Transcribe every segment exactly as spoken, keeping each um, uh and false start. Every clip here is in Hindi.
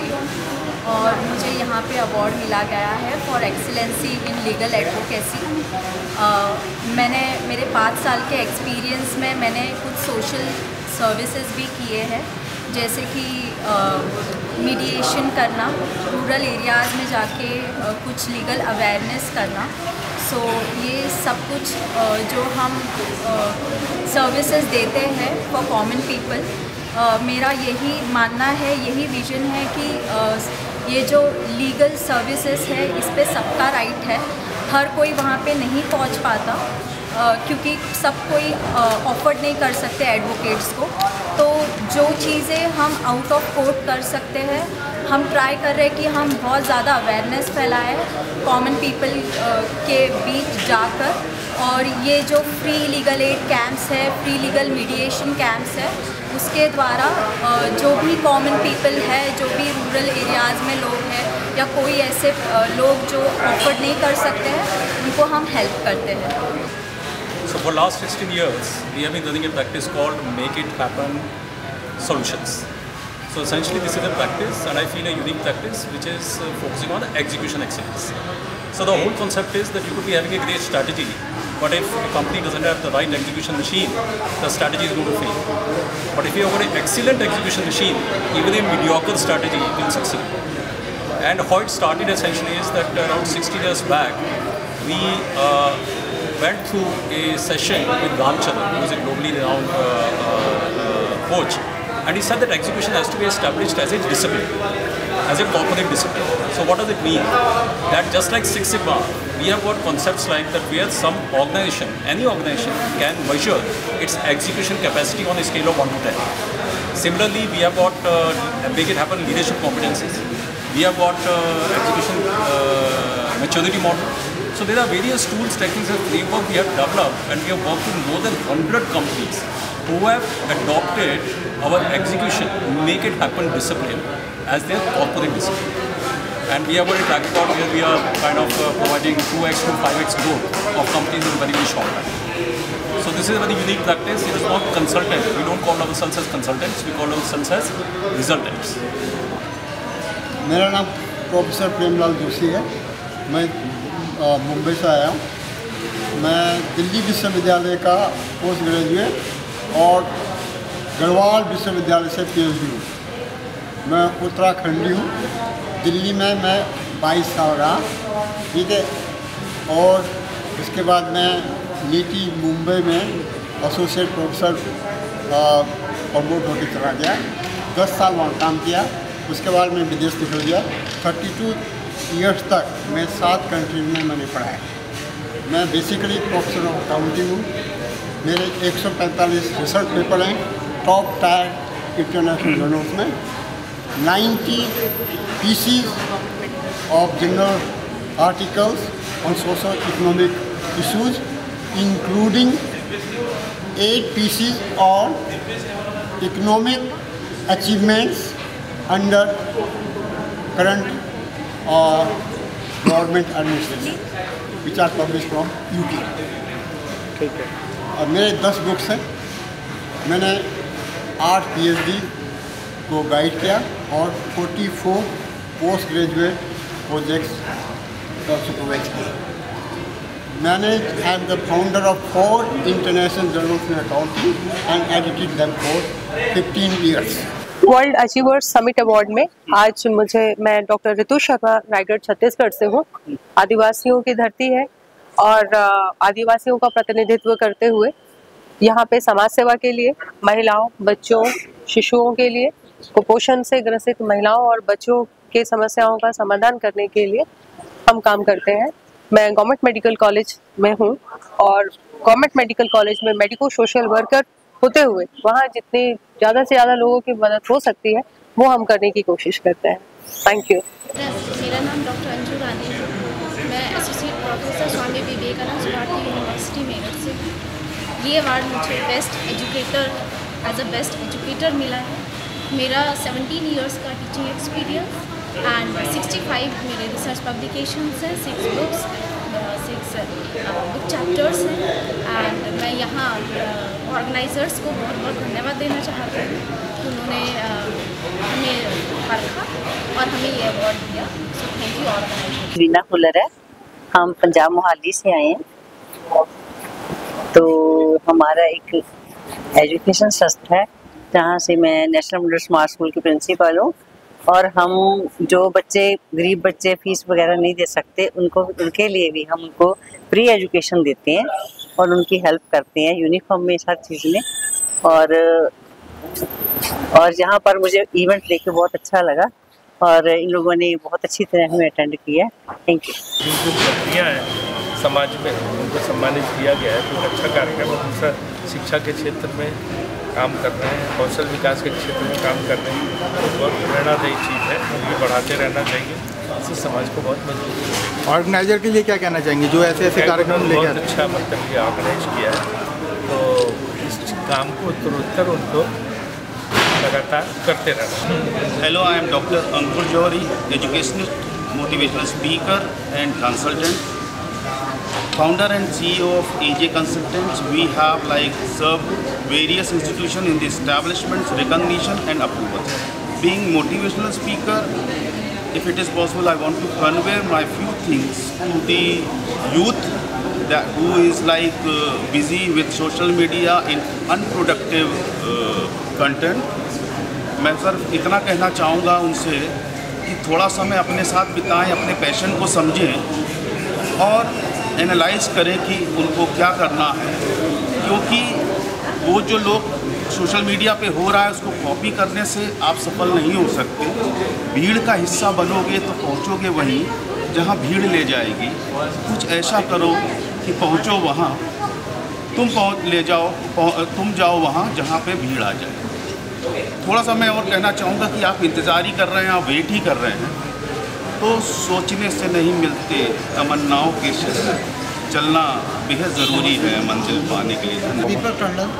हूँ और मुझे यहाँ पे अवार्ड मिला गया है for excellency in legal advocacy. मैंने मेरे पाँच साल के एक्सपीरियंस में मैंने कुछ सोशल सर्विसेज भी किए हैं, जैसे कि मीडिएशन करना, रूरल एरियाज़ में जाके uh, कुछ लीगल अवेयरनेस करना। सो so, ये सब कुछ uh, जो हम सर्विसेज uh, देते हैं फॉर कॉमन पीपल, मेरा यही मानना है, यही विजन है कि uh, ये जो लीगल सर्विसेज है इस पे सबका राइट है। हर कोई वहाँ पे नहीं पहुँच पाता Uh, क्योंकि सब कोई ऑफर्ड uh, नहीं कर सकते एडवोकेट्स को। तो जो चीज़ें हम आउट ऑफ कोर्ट कर सकते हैं, हम ट्राई कर रहे हैं कि हम बहुत ज़्यादा अवेयरनेस फैलाएं कॉमन पीपल uh, के बीच जाकर। और ये जो फ्री लीगल एड कैंप्स है, फ्री लीगल मीडिएशन कैंप्स है, उसके द्वारा uh, जो भी कॉमन पीपल है, जो भी रूरल एरियाज़ में लोग हैं या कोई ऐसे uh, लोग जो ऑफर्ड नहीं कर सकते हैं, उनको हम हेल्प करते हैं। So for last sixteen years, we have been running a practice called Make It Happen Solutions. So essentially this is a practice, and I feel a unique practice, which is uh, focusing on execution excellence. So the whole concept is that you could be having a great strategy, but if a company doesn't have the right execution machine, the strategy is going to fail. But if you have got an excellent execution machine, even a mediocre strategy will succeed. And how it started essentially is that around sixteen years back, we uh, went through a session with Ramcharan, who is a globally renowned uh, uh, coach, and he said that execution has to be established as a discipline, as a corporate discipline. So what does it mean? That just like Six Sigma, we have got concepts like that where some organization, any organization can measure its execution capacity on a scale of one to ten. Similarly, we have got uh, Make It Happen leadership competencies. We have got uh, execution uh, maturity model. So there are various tools, techniques and framework we have developed, and we have worked with more than one hundred companies who have adopted our execution, Make It Happen discipline as their corporate discipline. And we have got a track record where we are kind of uh, providing two x to five x growth of companies in very, very short time. So this is a very unique practice. It is not consultant. We don't call ourselves as consultants. We call ourselves as resultants. मेरा नाम प्रोफेसर प्रेमलाल जोशी है। मैं मुंबई से आया हूँ। मैं दिल्ली विश्वविद्यालय का पोस्ट ग्रेजुएट और गढ़वाल विश्वविद्यालय से पीएचडी हूँ। मैं उत्तराखंडी हूँ। दिल्ली में मैं बाईस साल रहा, ठीक है। और उसके बाद मैं नीति मुंबई में एसोसिएट प्रोफेसर प्रमोट होकर चला गया। दस साल वहाँ काम किया। उसके बाद मैं विदेश निकल गया। थर्टी टू ईयर्स तक मैं सात कंट्रीज में मैंने पढ़ाया। मैं बेसिकली प्रोफेसर ऑफ अकाउंटिंग हूँ। मेरे एक सौ पैंतालीस रिसर्च पेपर हैं टॉप टायर इंटरनेशनल जर्नल्स में। Ninety pieces of general articles on social economic issues, including eight pieces on economic achievements under current uh, government administration, which are published from U K. ठीक है। और मेरे दस बुक्स हैं। मैंने आठ पीएचडी को गाइड किया और चौवालीस पोस्ट ग्रेजुएट प्रोजेक्ट्स का सुपरवाइज किया। मैंने I am the founder of four international journals in accounting and edited them for fifteen years. World achievers summit award में आज मुझे मैं डॉक्टर ऋतु शर्मा रायगढ़ छत्तीसगढ़ से हूँ। आदिवासियों की धरती है और आदिवासियों का प्रतिनिधित्व करते हुए यहाँ पे समाज सेवा के लिए, महिलाओं, बच्चों, शिशुओं के लिए, कुपोषण से ग्रसित महिलाओं और बच्चों के समस्याओं का समाधान करने के लिए हम काम करते हैं। मैं गवर्नमेंट मेडिकल कॉलेज में हूँ और गवर्नमेंट मेडिकल कॉलेज में मेडिको सोशल वर्कर होते हुए वहाँ जितनी ज़्यादा से ज़्यादा लोगों की मदद हो सकती है वो हम करने की कोशिश करते हैं। Thank you. मेरा नाम डॉक्टर अंजू गांधी है। मैं associate professor Swami Vivekananda Bharati university Meerut से। ये अवार्ड मुझे best educator as a best educator मिला है। मेरा सेवनटीन इयर्स का teaching experience and sixty five मेरे रिसर्च पब्लिकेशंस हैं, six books, six book chapters हैं एंड मैं यहाँ ऑर्गेनाइजर्स को बहुत बहुत धन्यवाद देना चाहती हूँ कि उन्होंने हमें परखा और हमें ये अवार्ड दिया। So thank you organizer. Reena Phular है, हम पंजाब मोहाली से आए हैं। तो हमारा एक एजुकेशन संस्था है जहाँ से मैं नेशनल मिडिल स्मार्ट स्कूल की प्रिंसिपल हूँ, और हम जो बच्चे गरीब बच्चे फीस वगैरह नहीं दे सकते उनको उनके लिए भी हम उनको फ्री एजुकेशन देते हैं और उनकी हेल्प करते हैं यूनिफॉर्म में, हर चीज़ में। और और यहाँ पर मुझे इवेंट लेके बहुत अच्छा लगा और इन लोगों ने बहुत अच्छी तरह हमें अटेंड किया। Thank you. जो व्यक्तियाँ हैं समाज में उनको सम्मानित किया गया है, तो अच्छा कार्यक्रम है। दूसरा शिक्षा के क्षेत्र में काम कर रहे हैं, कौशल विकास के क्षेत्र में काम कर रहे हैं, तो बहुत प्रेरणादायी चीज़ है, ये बढ़ाते रहना चाहिए, इससे समाज को बहुत मजबूत मिलेगी। ऑर्गेनाइजर के लिए क्या कहना चाहेंगे जो ऐसे ऐसे कार्यक्रम लेकर? बहुत अच्छा मतलब ये ऑर्गेनाइज किया है, तो इस काम को उत्तरोत्तर उनको लगातार करते रहना। Hello, I am doctor Ankur Johri, educationist, motivational speaker and consultant, founder and C E O of A J Consultants. We have like served various institutions in the establishments, recognition and approval. Being motivational speaker, if it is possible, I want to convey my few things to the youth that who is like uh, busy with social media in unproductive uh, content. मैं सिर्फ इतना कहना चाहूँगा उनसे कि थोड़ा समय अपने साथ बिताएं, अपने पैशन को समझें और एनालाइज करें कि उनको क्या करना है, क्योंकि वो जो लोग सोशल मीडिया पे हो रहा है उसको कॉपी करने से आप सफल नहीं हो सकते। भीड़ का हिस्सा बनोगे तो पहुंचोगे वहीं जहां भीड़ ले जाएगी। कुछ ऐसा करो कि पहुंचो वहां, तुम पहुंच ले जाओ तुम जाओ वहां जहां पे भीड़ आ जाए। थोड़ा सा मैं और कहना चाहूँगा कि आप इंतज़ार ही कर रहे हैं, आप वेट ही कर रहे हैं, तो सोचने से नहीं मिलते तमन्नाओं के शहर, चलना बेहद ज़रूरी है मंजिल पाने के लिए। Deepak Tandon,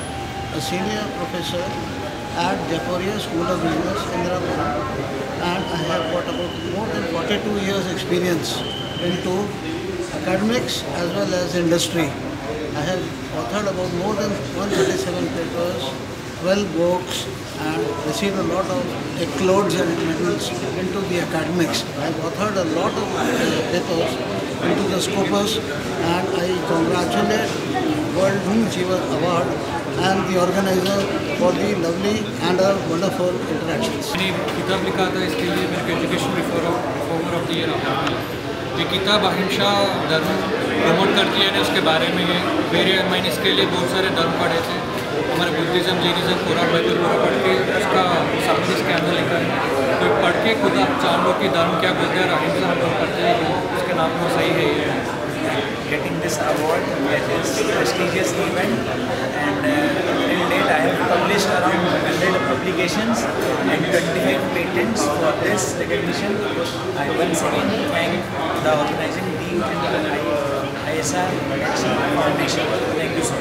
senior professor at Japoria School of Business, Indrapuram, and I have got about more than forty-two years experience into academics as well as industry. I have authored about more than one hundred thirty-seven papers, twelve books, and received a lot of accolades and medals into the academics. I have authored a lot of uh, papers into the Scopus, and I congratulate World Wing Jiva Award and the organizer for the lovely and a wonderful interactions. मैंने किताब लिखा था, इसके लिए मेरे को education reformer of the year award मिला। ये किताब अहिंसा धर्म प्रमोट करती है, उसके बारे में है। मेरे मैंने इसके लिए बहुत सारे धर्म पढ़े थे, हमारे बुद्धिज़्म, जैनिज़्म, कुरान, बाइबल पूरा पढ़ के उसका सब इसके अंदर लिखा है। तो पढ़ के खुद आप जान लो कि धर्म क्या बोलते हैं और अहिंसा हम लोग करते हैं, उसके नाम को सही है ये। Getting this award at this prestigious event, and uh, till date I have published around one hundred publications and twenty-five patents. For this recognition, I once again thank the organizing team and the I S R Action Foundation. Thank you so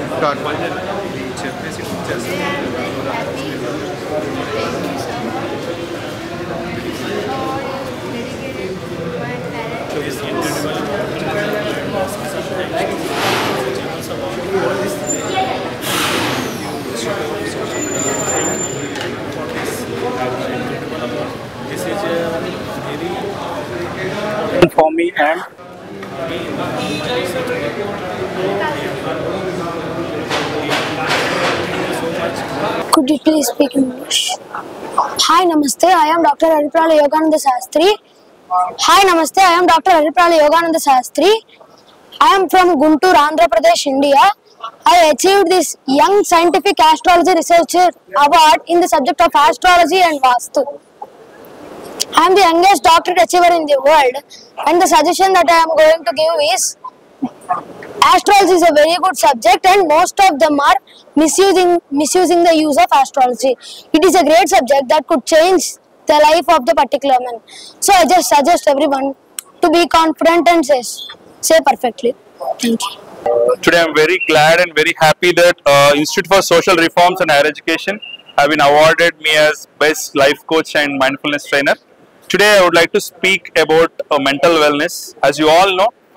for me and could you please speak English? Hi, Namaste. I am Doctor Hariprala Yogananda Sastry. Hi, Namaste. I am Doctor Hariprala Yogananda Sastry. I am from Guntur, Andhra Pradesh, India. I achieved this Young Scientific Astrology Researcher Award in the subject of astrology and Vastu. I am the youngest doctorate achiever in the world, and the suggestion that I am going to give is astrology is a very good subject and most of them are misusing misusing the use of astrology. It is a great subject that could change the life of the particular man. So I just suggest everyone to be confident and say, say perfectly. Thank you. Today I am very glad and very happy that uh, Institute for Social Reforms and Higher Education have been awarded me as Best Life Coach and Mindfulness Trainer. Today I would like to speak about uh, mental wellness. As you all know,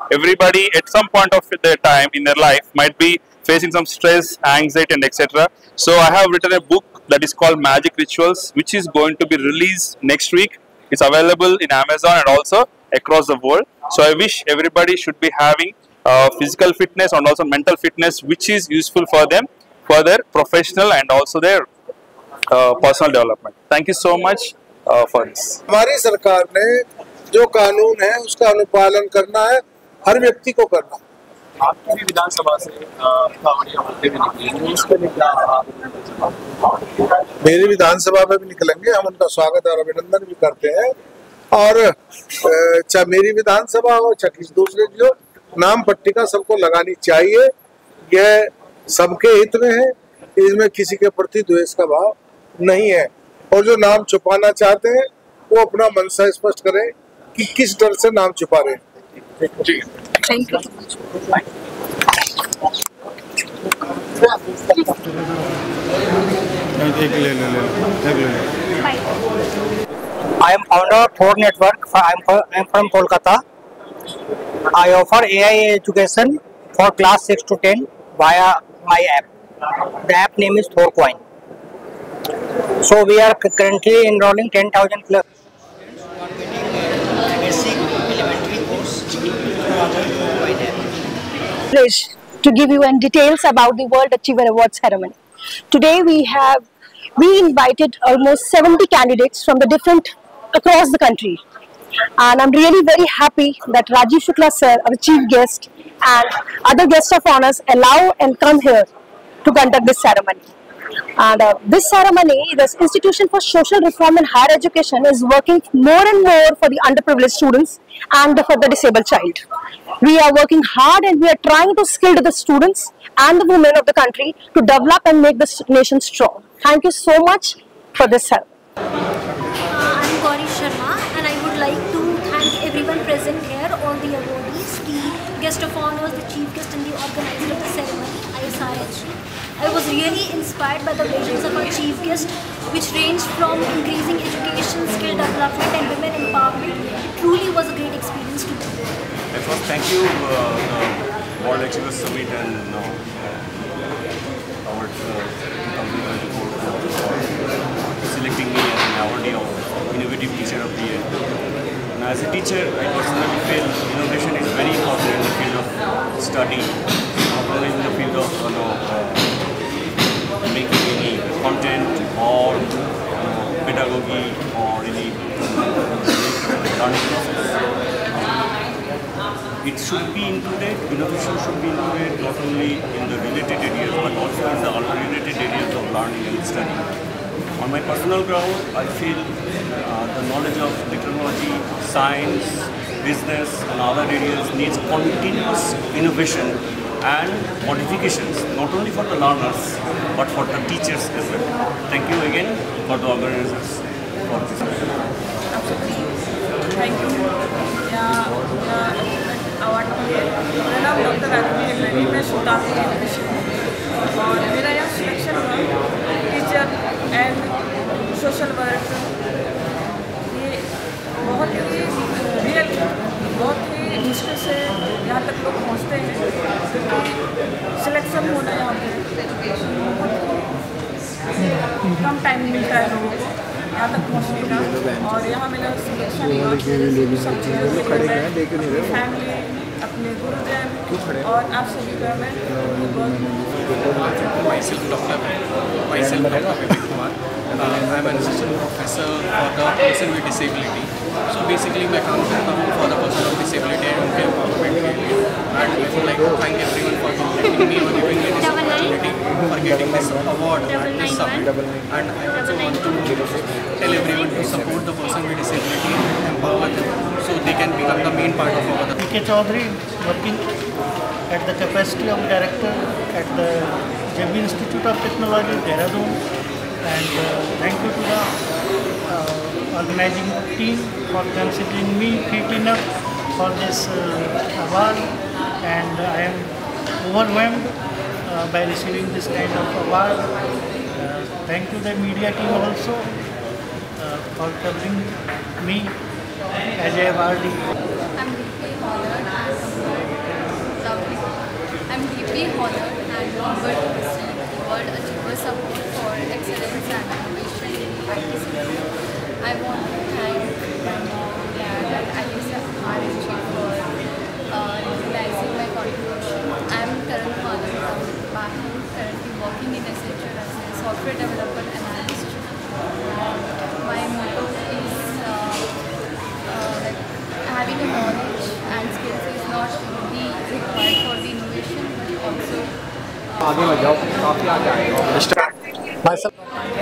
everybody at some point of their time in their life might be facing some stress, anxiety and et cetera. So I have written a book that is called Magic Rituals, which is going to be released next week. It's available in Amazon and also across the world. So I wish everybody should be having uh, physical fitness and also mental fitness, which is useful for them, for their professional and also their uh, personal development. Thank you so much uh, for this. हमारी सरकार ने जो कानून है उसका अनुपालन करना है, हर व्यक्ति को करना। आपकी भी विधानसभा से कावड़ियां होते हुए निकलेंगे, इसके लिए क्या आप? मेरी विधानसभा में भी निकलेंगे, हम उनका स्वागत और अभिनंदन भी करते हैं। और चाहे मेरी विधानसभा हो चाहे किसी दूसरे की हो, नाम पट्टिका सबको लगानी चाहिए। यह सबके हित में है, इसमें किसी के प्रति द्वेष का भाव नहीं है। और जो नाम छुपाना चाहते हैं वो अपना मनसा स्पष्ट करें कि किस डर से नाम छुपा रहे हैं। Thank you. I am founder of Thor Network. I am I am from Kolkata. I offer A I education for class six to ten via my app. The app name is Thor Coin. So we are currently enrolling ten thousand plus. To give you in details about the World Achiever Award ceremony. Today we have we invited almost seventy candidates from the different across the country, and I'm really very happy that Rajiv Shukla sir, our chief guest, and other guests of honors allow and come here to conduct this ceremony. And uh, this ceremony, this Institution for Social Reform and Higher Education is working more and more for the underprivileged students and for the disabled child. We are working hard and we are trying to skill the students and the women of the country to develop and make this nation strong. Thank you so much for this help. Uh, I'm Gauri Sharma and I would like to thank everyone present here, all the awardees, the guest of honors, the chief guest and the organizer of the ceremony, I S R H. I was really inspired by the visions of our chief guest, which ranged from increasing education, skill development and women empowerment. It truly was a great experience to do. First, thank you, uh, uh, World Achiever Summit and uh, our uh, twenty twenty-four for selecting me as an awardee of Innovative Teacher of the Year. Now, as a teacher, I personally feel innovation is very important in the field of study, not only in the field of you know, uh, making any content or you know, pedagogy or any learning process. It should be included, innovation should be included not only in the related areas but also in the unrelated areas of learning and study. On my personal ground, I feel uh, the knowledge of technology, science, business and other areas needs continuous innovation and modifications, not only for the learners but for the teachers as well. Thank you again for the organizers for this. Thank you. Award मेरा नाम डॉक्टर राजवीर रेड्डी, मैं शताब्दी एजुकेशन और मेरा यहाँ सिलेक्शन हुआ टीचर एंड सोशल वर्क। ये बहुत ही रियल बहुत ही मुश्किल से यहाँ तक लोग पहुँचते हैं, क्योंकि सिलेक्शन होना यहाँ पे बहुत कम टाइम मिलता है लोगों को यहाँ तक पहुँचने का। और यहाँ मेरा सिलेक्शन हुआ सब चीज़ों फैमिली, अपने गुरुजन और आप सभी का मैं myself Doctor myself Doctor Vivek Kumar. Uh, I am an assistant professor for the person with disability. So basically मैं काम करता हूँ for the person with disability and उनके empowerment के लिए. And I would like to thank everyone for contacting me or giving me this opportunity for getting this award at this summit. And I also want to tell everyone to support the person with disability and empower them so they can become the main part of our. P K Chaudhary, working at the capacity of director at the J B Institute of Technology, Dehradun, and uh, thank you to the uh, organizing team for considering me fit enough for this uh, award, and I am overwhelmed uh, by receiving this kind of award. Uh, thank you the media team also uh, for covering me as a awardee. I'm deeply honored and humbled. I'm deeply honored and humbled to receive World Achievers Award for Excellence and Innovation in I T sector. I want to thank my mom, dad, and Alice R S G for uh, recognizing my contribution. I am Karan Madhav from Bahrain, currently working in Accenture as a software developer analyst. My motto is uh, uh, like having a knowledge and skills is not only required for the innovation but also आगे मत जाओ, काफी आगे आए हो। Myself,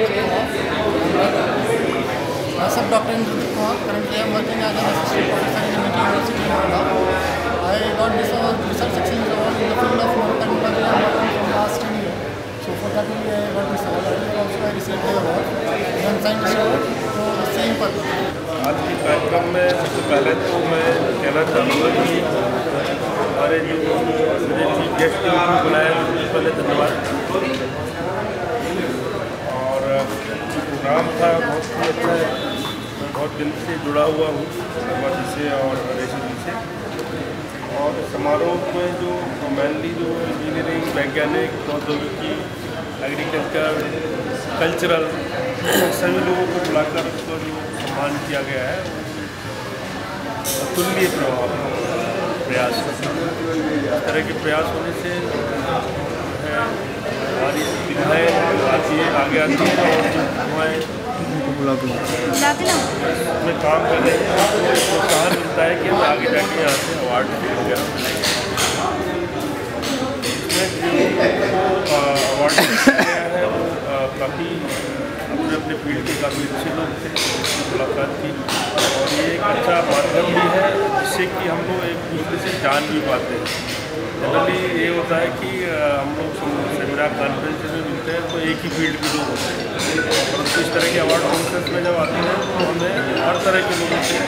myself Doctor Indra Kumar. Currently, I am working as an assistant professor in M I T University in Noida. I got this award, research excellence award in the field of molecular biology. I am working from last ten years. So for that only I got this award. Earlier also I received the award. Then scientist award for the same purpose. आज की कार्यक्रम में सबसे पहले तो मैं कहना चाहूँगा कि हमारे जो मुझे चीफ गेस्ट के रूप में बुलाया उसके पहले धन्यवाद। और प्रोग्राम था बहुत ही अच्छा है, मैं बहुत दिल से जुड़ा हुआ हूँ शर्मा जी से और रेशम जी से। और समारोह में जो मेनली जो इंजीनियरिंग, वैज्ञानिक, प्रौद्योगिकी, एग्रीकल्चर, कल्चरल सभी लोगों को बुलाकर उसको जो सम्मान किया गया है अतुलनीय प्रभाव प्रयास इस तरह के प्रयास होने से हमारी सुविधाएँ आती है आगे आती है और जो हमारे में काम कर रहे हैं तो प्रोत्साहन मिलता है कि हमें आगे जाके यहाँ से अवार्ड वगैरह मिलेंगे। अवार्ड है वो काफ़ी अपने अपने फील्ड के काफ़ी अच्छे लोग थे, मुलाकात की और ये एक अच्छा माध्यम भी है जिससे कि हम लोग एक दूसरे से जान भी पाते हैं। जनरली ये होता है कि हम लोग सेमिनार कॉन्फ्रेंस में मिलते हैं तो एक ही फील्ड के लोग होते हैं, और इस तरह के अवार्ड कॉन्फ्रेंस में जब आते हैं तो हमें हर तरह के लोगों से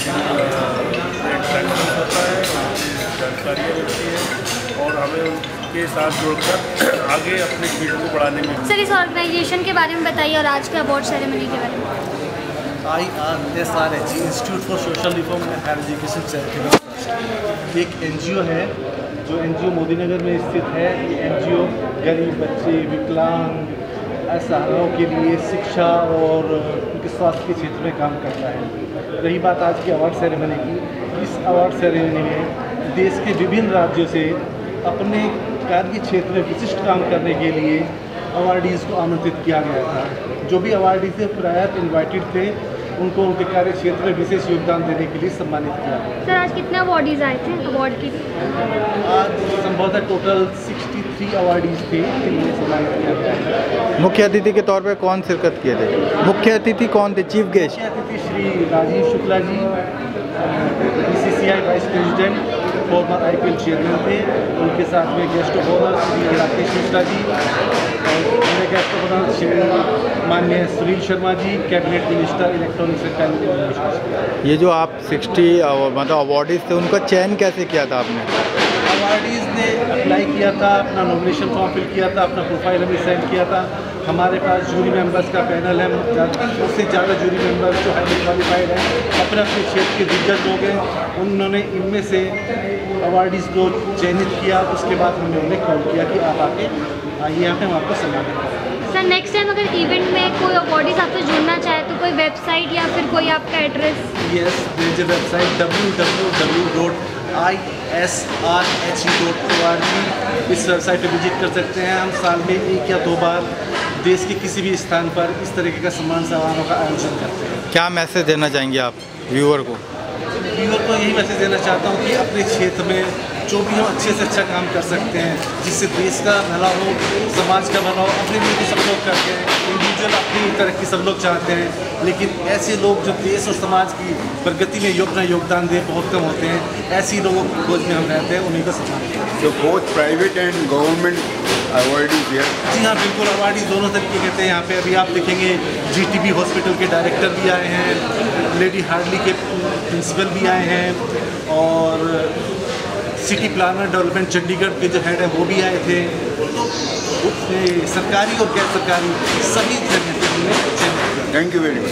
इंटरेक्शन होता है, जानकारियाँ मिलती हैं और हमें के साथ जुड़कर आगे अपने फील्ड को बढ़ाने में। सर इस ऑर्गेनाइजेशन के बारे में बताइए और आज के अवार्ड सेरेमनी के बारे में। I R S R H institute for social reform and higher education charitable trust एक एन जी ओ है जो एन जी ओ मोदी नगर में स्थित है। ये एन जी ओ गरीब बच्चे, विकलांग, असहायों के लिए शिक्षा और उनके स्वास्थ्य के क्षेत्र में काम करता है। रही बात आज की अवार्ड सेरेमनी की, इस अवार्ड सेरेमनी में देश के विभिन्न राज्यों से अपने कार्य क्षेत्र में विशिष्ट काम करने के लिए अवार्डीज़ को आमंत्रित किया गया था। जो भी अवार्डीज थे प्रायर इन्वाइटेड थे, उनको उनके कार्य क्षेत्र में विशेष योगदान देने के लिए सम्मानित किया गया। सर आज कितने अवार्डीज आए थे अवार्ड के लिए? आज संभवतः टोटल तिरसठ अवार्डीज थे जिन्हें सम्मानित किया गया। मुख्य अतिथि के तौर पर कौन शिरकत किए थे? मुख्य अतिथि कौन थे? चीफ गेस्ट मुख्य अतिथि Shri Rajiv Shukla ji, B C C I vice president, former I P L chairman थे। उनके साथ में guest of honour Shri Rakesh Mishra ji और गेस्ट ऑफ ऑनर श्री माननीय Sunil Sharma ji, cabinet minister electronics and communication. ये जो आप साठ मतलब अवार्डीज थे उनका चयन कैसे किया था आपने? अवार्डीज़ ने अप्लाई किया था, अपना नॉमिनेशन फॉर्म फिल किया था, अपना प्रोफाइल हमें सेंड किया था। हमारे पास जूरी मेंबर्स का पैनल है, उससे ज़्यादा जूरी मेंबर्स जो हाईली क्वालिफाइड हैं, अपने अपने क्षेत्र के दिग्गज लोग हैं। उन्होंने इनमें से अवार्डीज़ को चयनित किया। उसके बाद हमने उन्हें कॉल किया कि आप आके आइए यहाँ पे हम आपको सम्मानित करें। सर नेक्स्ट टाइम अगर इवेंट में कोई अवार्डीज आपसे जुड़ना चाहे तो कोई वेबसाइट या फिर कोई आपका address? Yes, there is a website W W W dot I S R H dot O R G. इस वेबसाइट पर विजिट कर सकते हैं। हम साल में एक या दो बार देश के किसी भी स्थान पर इस तरीके का सम्मान समारोह का आयोजन करते हैं। क्या मैसेज देना चाहेंगे आप व्यूअर को? व्यूअर को यही मैसेज देना चाहता हूँ कि अपने क्षेत्र में जो भी हम अच्छे से अच्छा काम कर सकते हैं, जिससे देश का भला हो, समाज का भला हो। अपने लिए तो सब लोग करते हैं, इंडिविजुअल अपनी तरक्की सब लोग चाहते हैं, लेकिन ऐसे लोग जो देश और समाज की प्रगति में अपना योगदान दे बहुत कम होते हैं। ऐसे लोगों की खोज में हम रहते हैं, उन्हीं को सम्मान देते हैं। So both private and government awardees here? जी हाँ, बिल्कुल अवार्डी दोनों तरीके कहते हैं यहाँ पे। अभी आप देखेंगे जी टी बी हॉस्पिटल के डायरेक्टर भी आए हैं, लेडी हार्डली के प्रिंसिपल भी आए हैं और सिटी प्लानर डेवलपमेंट चंडीगढ़ के जो हेड है वो भी आए थे। तो सरकारी और गैर सरकारी सभी जगह से हमने। Thank you very much.